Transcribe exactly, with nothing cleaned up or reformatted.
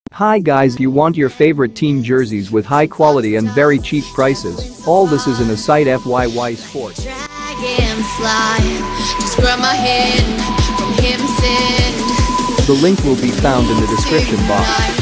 Hi guys, you want your favorite team jerseys with high quality and very cheap prices. All this is in a site F Y Y Sports. The link will be found in the description box.